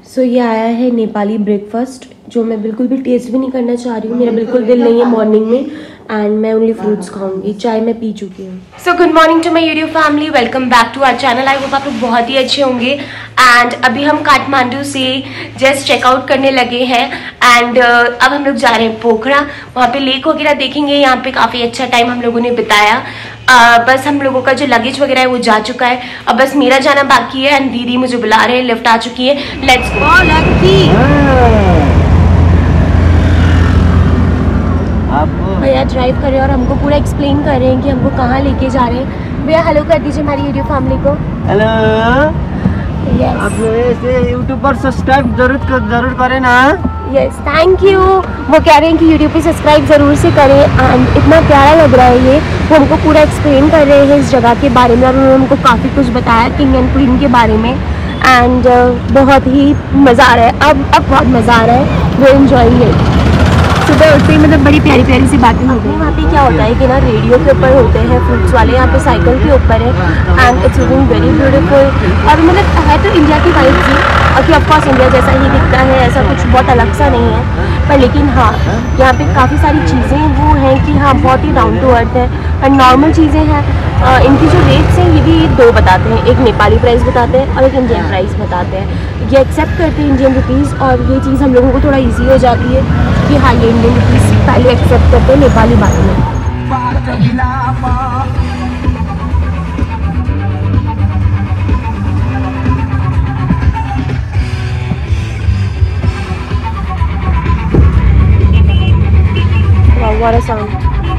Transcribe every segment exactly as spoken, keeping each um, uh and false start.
सो so, ये आया है नेपाली ब्रेकफास्ट जो मैं बिल्कुल भी टेस्ट भी नहीं करना चाह रही हूँ। मेरा बिल्कुल दिल नहीं है मॉर्निंग में एंड मैं ओनली फ्रूट्स खाऊंगी। चाय मैं पी चुकी हूँ। So good morning to my YouTube family, welcome back to our channel. I hope आप लोग बहुत ही अच्छे होंगे। एंड अभी हम काठमांडू से जस्ट चेकआउट करने लगे हैं एंड uh, अब हम लोग जा रहे हैं पोखरा। वहाँ पे लेक वगैरह देखेंगे। यहाँ पे काफ़ी अच्छा टाइम हम लोगों ने बिताया। Uh, बस हम लोगों का जो लगेज वगैरह है वो जा चुका है। अब बस मेरा जाना बाकी है एंड दीदी मुझे बुला रहे हैं, लिफ्ट आ चुकी है। Let's go. भैया ड्राइव कर रहे हैं और हमको पूरा एक्सप्लेन कर रहे हैं कि हमको कहाँ लेके जा रहे हैं। भैया हेलो कर दीजिए हमारी यूट्यूब फैमिली को। हेलो यस, आप यूट्यूब पर सब्सक्राइब जरूर कर, जरूर करें ना। Yes thank you. वो कह रहे हैं कि यूट्यूब पे सब्सक्राइब ज़रूर से करें एंड इतना प्यारा लग रहा है ये। वो हमको पूरा एक्सप्लेन कर रहे हैं इस जगह के बारे में और उन्होंने हमको काफ़ी कुछ बताया किंग एंड क्वीन के बारे में एंड uh, बहुत ही मज़ा आ रहा है। अब अब बहुत मज़ा आ रहा है। वो एंजॉयिंग इट। सुबह उठते ही मतलब बड़ी प्यारी प्यारी सी बातें होती हैं। वहाँ पे क्या होता है कि ना रेडियो के ऊपर होते हैं फ्रूट्स वाले, यहाँ पे साइकिल के ऊपर है and it's looking very beautiful. और मतलब है तो इंडिया की वाइब थी और कि ऑफकोर्स इंडिया जैसा ही दिखता है, ऐसा कुछ बहुत अलग सा नहीं है। पर लेकिन हाँ यहाँ पे काफ़ी सारी चीज़ें वो हैं कि हाँ बहुत ही डाउन टू अर्थ है एंड नॉर्मल चीज़ें हैं। इनकी जो रेट्स हैं ये भी दो बताते हैं, एक नेपाली प्राइस बताते हैं और एक इंडियन प्राइस बताते हैं। ये एक्सेप्ट करते हैं इंडियन रुपीज़ और ये चीज़ हम लोगों को थोड़ा ईजी हो जाती है कि हाँ ये इंडियन रुपीज़ पहले एक्सेप्ट करते हैं नेपाली बाद में। What a sound.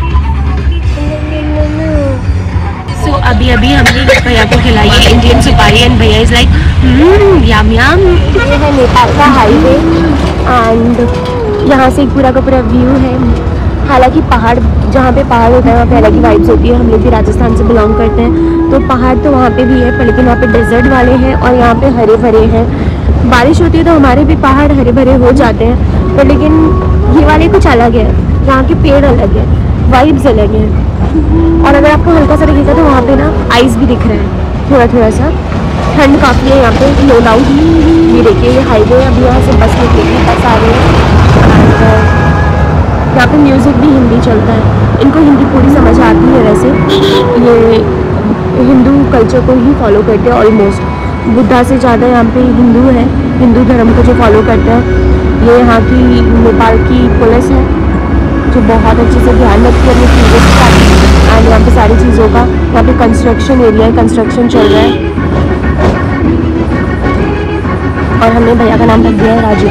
So अभी अभी हमने भैया को खिलाई है इंडियन सुपारी एंड भैया इज लाइक यम यम। ये है नेपाल का हाईवे एंड यहाँ से एक पूरा का पूरा व्यू है। हालांकि पहाड़, जहाँ पे पहाड़ होता है वहाँ पे अलग ही वाइब्स होती है। हम लोग भी राजस्थान से बिलोंग करते हैं तो पहाड़ तो वहाँ पे भी है पर लेकिन वहाँ पे डेजर्ट वाले हैं और यहाँ पे हरे भरे हैं। बारिश होती है तो हमारे भी पहाड़ हरे भरे हो जाते हैं पर लेकिन ये वाले कुछ अलग है। यहाँ के पेड़ अलग है, वाइब्स अलग है और अगर आपको हल्का सा दिखेगा तो वहाँ पे ना आइस भी दिख रहा है थोड़ा थोड़ा सा। ठंड काफ़ी है यहाँ पे, नो डाउट। ये देखिए ये हाईवे अभी यहाँ से बस निकलेगी, बस आ रही है। यहाँ पे म्यूज़िक भी हिंदी चलता है। इनको हिंदी पूरी समझ आती है। वैसे ये हिंदू कल्चर को ही फॉलो करते हैं ऑलमोस्ट। बुद्धा से ज़्यादा यहाँ पे हिंदू है, हिंदू धर्म को जो फॉलो करते हैं। ये यहाँ की नेपाल की पुलिस है जो बहुत अच्छे से ध्यान रखती है अपनी चीज़ों के साथ एंड यहाँ पे सारी चीज़ों का। यहाँ पे कंस्ट्रक्शन एरिया है, कंस्ट्रक्शन चल रहा है और हमने भैया का नाम रख दिया है राजू।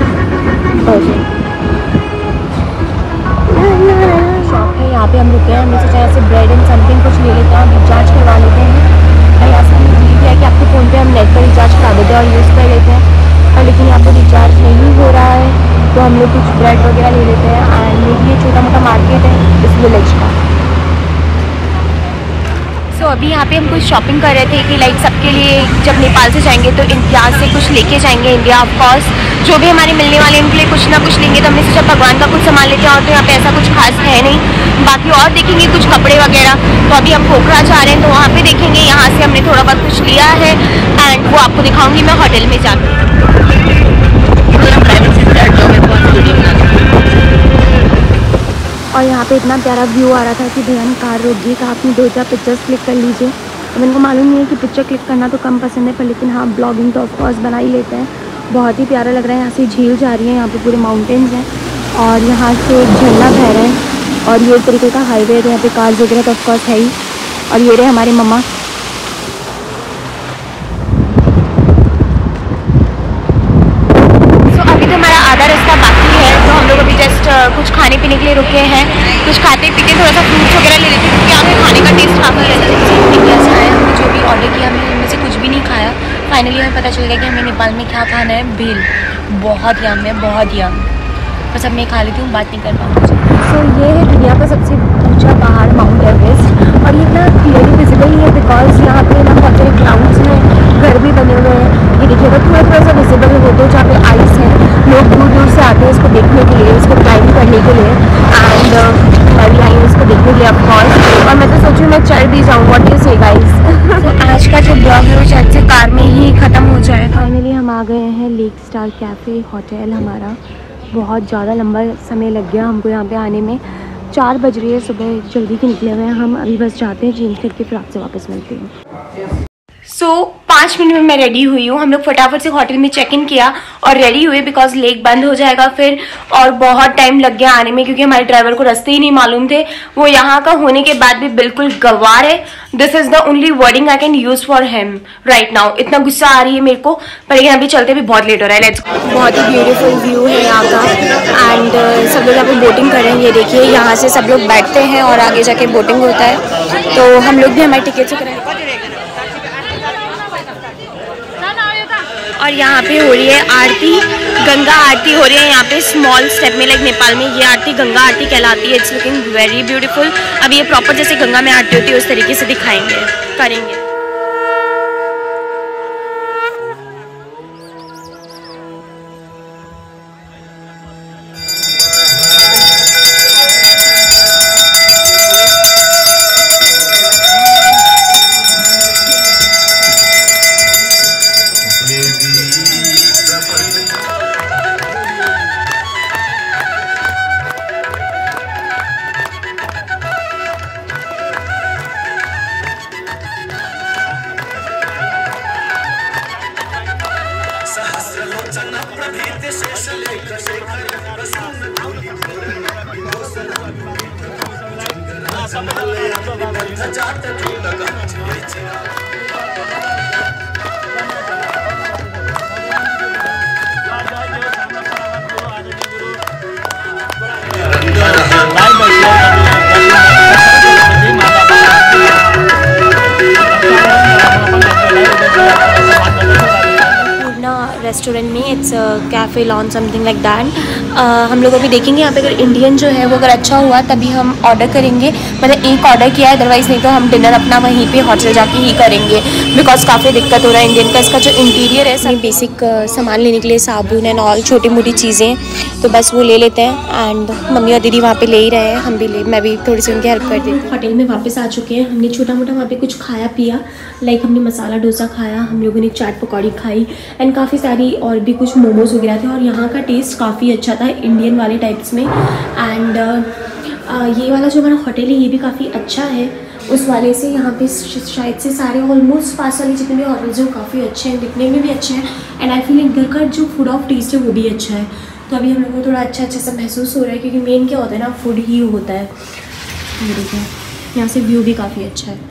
शॉप है यहाँ पे हम रुके हैं। हमें सोचा ऐसे ब्रेड एंड समथिंग कुछ ले लेते हैं, रिचार्ज करवा लेते हैं। भैया से हमने डील किया कि आपके फ़ोन पे हम नेट पर रिचार्ज करा देते हैं और यूज़ कर लेते हैं और लेकिन यहाँ पे रिचार्ज नहीं हो रहा है तो हम लोग कुछ ब्रेड वगैरह ले लेते हैं एंड ये छोटा मोटा मार्केट है इस विलेज का। सो so, अभी यहाँ पे हम कुछ शॉपिंग कर रहे थे कि लाइक सबके लिए जब नेपाल से जाएंगे तो इंडिया से कुछ लेके जाएंगे। इंडिया ऑफ कोर्स जो भी हमारे मिलने वाले उनके लिए कुछ ना कुछ लेंगे तो हमने सोचा भगवान का कुछ सामान लेते हैं और तो यहाँ पे ऐसा कुछ खास है नहीं। बाकी और देखेंगे कुछ कपड़े वगैरह। तो अभी हम पोखरा जा रहे हैं तो वहाँ पे देखेंगे। यहाँ से हमने थोड़ा बहुत कुछ लिया है एंड वो आपको दिखाऊंगी मैं होटल में जाकर। और यहाँ पे इतना प्यारा व्यू आ रहा था कि भैया ने कार रोक दी, कहा अपनी दो चार पिक्चर्स क्लिक कर लीजिए। अब इनको मालूम नहीं है कि पिक्चर क्लिक करना तो कम पसंद है पर लेकिन हाँ ब्लॉगिंग तो ऑफकोर्स बना ही लेते हैं। बहुत ही प्यारा लग रहा है। यहाँ से झील जा रही है, यहाँ पे पूरे माउंटेन्स हैं और यहाँ से एक झरना बह रहा है और ये एक तरीके का हाईवे है। यहाँ पे कार्स वगैरह तो ऑफकोर्स है ही और ये रहे हमारे मम्मा। आधा रास्ता बाकी है तो हम लोग अभी जस्ट uh, कुछ खाने पीने के लिए रुके हैं। कुछ खाते पीते थोड़ा सा फ्रूट्स वगैरह ले लेते क्योंकि यहाँ पे खाने का टेस्ट काफ़ी अलग है। इंडिया से आया, हमने जो भी ऑर्डर किया हमने इनमें से कुछ भी नहीं खाया। फाइनली हमें पता चल गया कि हमें नेपाल में क्या खाना है। भेल बहुत यम है, बहुत यम। बस अब मैं खा लेती हूँ, बात नहीं कर पाऊँगी। सो so, ये है दुनिया का सबसे ऊँचा पहाड़ माउंट एवरेस्ट और ये इतना क्लियरली विजिबल नहीं है बिकॉज यहाँ पे ना बहुत सारे क्लाउड्स हैं, घर भी बने हुए हैं। ये देखिएगा थोड़ा थोड़ा सा विजिबल हो तो जहाँ पे आइस है। लोग दूर दूर से आते हैं इसको देखने के लिए, इसको क्लाइंब करने के लिए एंड बड़ी आई है इसको देखने के लिए ऑफकोर्स। और मैं तो सोचूँ मैं चढ़ भी जाऊँ। What you say guys. आज का जो ब्लॉग है वो शायद से कार में ही ख़त्म हो जाए। फाइनली हम आ गए हैं लेक स्टार कैफ़े होटल। हमारा बहुत ज़्यादा लंबा समय लग गया हमको यहाँ पे आने में। चार बज रही है सुबह, जल्दी के निकले हुए हैं हम। अभी बस जाते हैं, चेंज करके फिर आपसे वापस मिलते हैं। सो so, पाँच मिनट में मैं रेडी हुई हूँ। हम लोग फटाफट से होटल में चेक इन किया और रेडी हुए बिकॉज लेक बंद हो जाएगा फिर, और बहुत टाइम लग गया आने में क्योंकि हमारे ड्राइवर को रास्ते ही नहीं मालूम थे। वो यहाँ का होने के बाद भी बिल्कुल गंवार है। This is the only wording I can use for him right now. इतना गुस्सा आ रही है मेरे को, पर लेकिन अभी चलते भी बहुत लेट हो रहा है। Let's go. बहुत ही ब्यूटीफुल व्यू है यहाँ का एंड uh, सब लोग यहाँ पे बोटिंग कर रहे हैं। ये देखिए यहाँ से सब लोग बैठते हैं और आगे जाके बोटिंग होता है। तो हम लोग भी हमारे टिकट से कराए और यहाँ पे हो रही है आरती, गंगा आरती हो रही है यहाँ पे स्मॉल स्टेप में। लाइक नेपाल में ये आरती गंगा आरती कहलाती है। It's looking very beautiful. अब ये प्रॉपर जैसे गंगा में आरती होती है उस तरीके से दिखाएंगे, करेंगे। रेस्टोरेंट में it's cafe lawn something like that. हम लोग अभी देखेंगे यहाँ पे अगर इंडियन जो है वो अगर अच्छा हुआ तभी हम ऑर्डर करेंगे। मतलब एक ऑर्डर किया है, अदरवाइज़ नहीं तो हम डिनर अपना वहीं पे होटल जाके ही करेंगे बिकॉज काफ़ी दिक्कत हो रहा है इंडियन का। इसका जो इंटीरियर है सब बेसिक सामान लेने के लिए साबुन एंड ऑल छोटी मोटी चीज़ें, तो बस वो ले लेते हैं। एंड मम्मी और दीदी वहाँ पे ले ही रहे हैं, हम भी ले मैं भी थोड़ी सी उनकी हेल्प कर देती हूँ। होटल में वापस आ चुके हैं। हमने छोटा मोटा वहाँ पे कुछ खाया पिया, लाइक हमने मसाला डोसा खाया, हम लोगों ने चाट पकौड़ी खाई एंड काफ़ी सारी और भी कुछ मोमोज वगैरह थे। और यहाँ का टेस्ट काफ़ी अच्छा था इंडियन वाले टाइप्स में। एंड uh, ये वाला जो हमारा होटल है ये भी काफ़ी अच्छा है उस वाले से। यहाँ पे शायद से सारे ऑलमोस्ट पास वाले जितने भी होटल्स हैं वो काफ़ी अच्छे हैं, दिखने में भी अच्छे हैं। एंड आई फील इधर का जो फूड ऑफ टेस्ट है वो भी अच्छा है। तो अभी हम लोगों को थोड़ा अच्छा अच्छा सा महसूस हो रहा है क्योंकि मेन क्या होता है ना, फूड ही होता है। ये देखिए यहाँ से व्यू भी काफ़ी अच्छा है,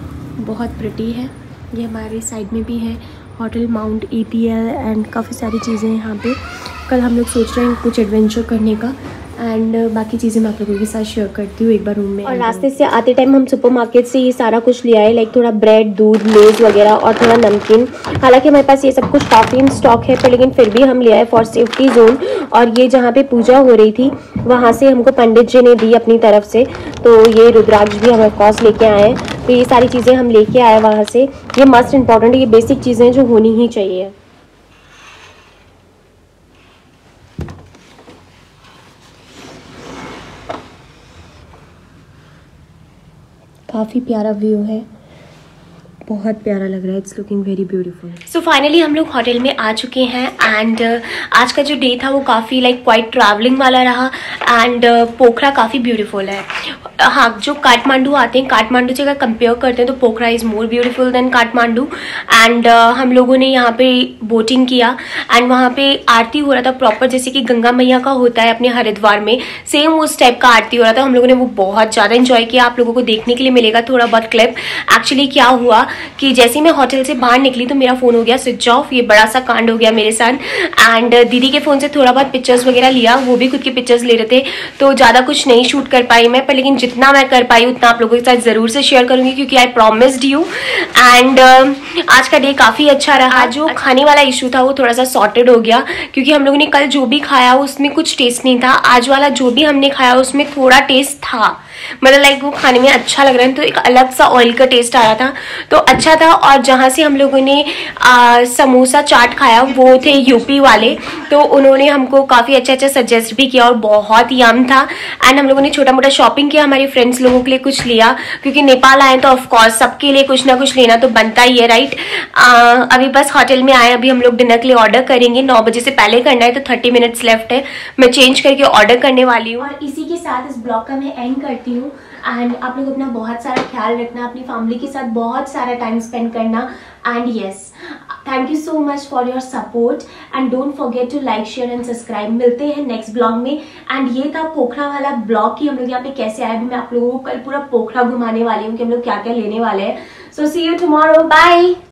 बहुत प्रिटी है। ये हमारे साइड में भी है hotel Mount A P L and काफ़ी सारी चीज़ें हैं यहाँ पे। कल हम लोग सोच रहे हैं कुछ एडवेंचर करने का एंड बाकी चीज़ें मैं आप लोगों के साथ शेयर करती हूँ एक बार रूम में। और रास्ते से आते टाइम हम सुपरमार्केट से ये सारा कुछ ले आए, लाइक थोड़ा ब्रेड, दूध, लेज वगैरह और थोड़ा नमकीन। हालांकि हमारे पास ये सब कुछ काफ़ी इन स्टॉक है पर लेकिन फिर भी हम ले आए फॉर सेफ्टी जोन। और ये जहाँ पे पूजा हो रही थी वहाँ से हमको पंडित जी ने दी अपनी तरफ से, तो ये रुद्राक्ष भी हमारे पास लेके आए हैं। तो ये सारी चीज़ें हम लेके आए वहाँ से। ये मस्ट इम्पॉर्टेंट, ये बेसिक चीज़ें जो होनी ही चाहिए। काफ़ी प्यारा व्यू है, बहुत प्यारा लग रहा है। It's looking very beautiful. So finally हम लोग होटल में आ चुके हैं एंड uh, आज का जो डे था वो काफ़ी लाइक क्वाइट ट्रैवलिंग वाला रहा। एंड uh, पोखरा काफ़ी ब्यूटीफुल है। हाँ, जो काठमांडू आते हैं, काठमांडू से अगर कंपेयर करते हैं तो Pokhara is more beautiful than Kathmandu. And uh, हम लोगों ने यहाँ पे बोटिंग किया एंड वहाँ पे आरती हो रहा था प्रॉपर जैसे कि गंगा मैया का होता है अपने हरिद्वार में, सेम उस टाइप का आरती हो रहा था। हम लोगों ने वो बहुत ज़्यादा इन्जॉय किया। आप लोगों को देखने के लिए मिलेगा थोड़ा बहुत क्लिप। एक्चुअली क्या हुआ कि जैसे मैं होटल से बाहर निकली तो मेरा फ़ोन हो गया स्विच ऑफ। ये बड़ा सा कांड हो गया मेरे साथ। एंड दीदी के फ़ोन से थोड़ा बहुत पिक्चर्स वगैरह लिया, वो भी खुद के पिक्चर्स ले रहे थे, तो ज़्यादा कुछ नहीं शूट कर पाई मैं, पर लेकिन जितना मैं कर पाई उतना आप लोगों के साथ ज़रूर से शेयर करूँगी क्योंकि आई प्रॉमिस्ड यू। एंड आज का डे काफ़ी अच्छा रहा। जो खाने वाला इशू था वो थोड़ा सा सॉर्टेड हो गया क्योंकि हम लोगों ने कल जो भी खाया उसमें कुछ टेस्ट नहीं था। आज वाला जो भी हमने खाया उसमें थोड़ा टेस्ट था, मतलब लाइक वो खाने में अच्छा लग रहा है, तो एक अलग सा ऑयल का टेस्ट आ रहा था, तो अच्छा था। और जहाँ से हम लोगों ने आ, समोसा चाट खाया वो थे यूपी वाले, तो उन्होंने हमको काफ़ी अच्छा अच्छा सजेस्ट भी किया और बहुत यम था। एंड हम लोगों ने छोटा मोटा शॉपिंग किया, हमारे फ्रेंड्स लोगों के लिए कुछ लिया, क्योंकि नेपाल आए तो ऑफकोर्स सबके लिए कुछ ना कुछ लेना तो बनता ही है, राइट। अभी बस होटल में आए, अभी हम लोग डिनर के लिए ऑर्डर करेंगे, नौ बजे से पहले करना है, तो थर्टी मिनट्स लेफ्ट है, मैं चेंज करके ऑर्डर करने वाली हूँ। और इसी के साथ इस ब्लॉग का मैं एंड करती हूँ। एंड आप लोग अपना बहुत सारा ख्याल रखना, अपनी फैमिली के साथ बहुत सारा टाइम स्पेंड करना। And yes, thank you so much for your support and don't forget to like share and subscribe. मिलते हैं नेक्स्ट ब्लॉग में। एंड ये था पोखरा वाला ब्लॉग कि हम लोग यहाँ पे कैसे आए। अभी मैं आप लोगों को कल पूरा पोखरा घुमाने वाली हूँ कि हम लोग क्या क्या लेने वाले हैं। So see you tomorrow, bye.